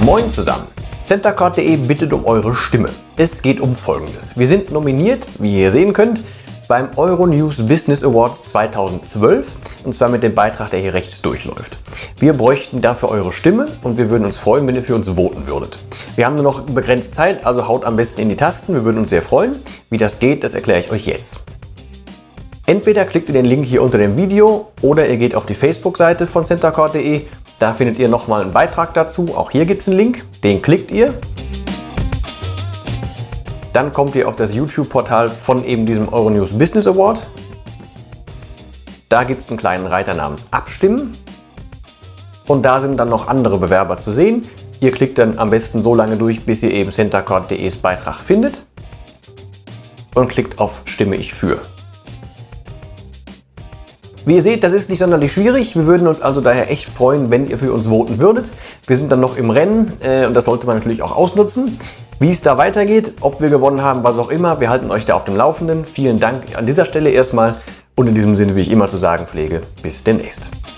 Moin zusammen! Centercard.de bittet um eure Stimme. Es geht um Folgendes. Wir sind nominiert, wie ihr hier sehen könnt, beim Euronews Business Award 2012 und zwar mit dem Beitrag, der hier rechts durchläuft. Wir bräuchten dafür eure Stimme und wir würden uns freuen, wenn ihr für uns voten würdet. Wir haben nur noch begrenzt Zeit, also haut am besten in die Tasten, wir würden uns sehr freuen. Wie das geht, das erkläre ich euch jetzt. Entweder klickt ihr den Link hier unter dem Video oder ihr geht auf die Facebook-Seite von Centercard.de. Da findet ihr nochmal einen Beitrag dazu. Auch hier gibt es einen Link, den klickt ihr. Dann kommt ihr auf das YouTube-Portal von eben diesem Euronews Business Award. Da gibt es einen kleinen Reiter namens Abstimmen. Und da sind dann noch andere Bewerber zu sehen. Ihr klickt dann am besten so lange durch, bis ihr eben Centercard.de's Beitrag findet. Und klickt auf Stimme ich für. Wie ihr seht, das ist nicht sonderlich schwierig. Wir würden uns also daher echt freuen, wenn ihr für uns voten würdet. Wir sind dann noch im Rennen und das sollte man natürlich auch ausnutzen. Wie es da weitergeht, ob wir gewonnen haben, was auch immer, wir halten euch da auf dem Laufenden. Vielen Dank an dieser Stelle erstmal und in diesem Sinne, wie ich immer zu sagen pflege, bis demnächst.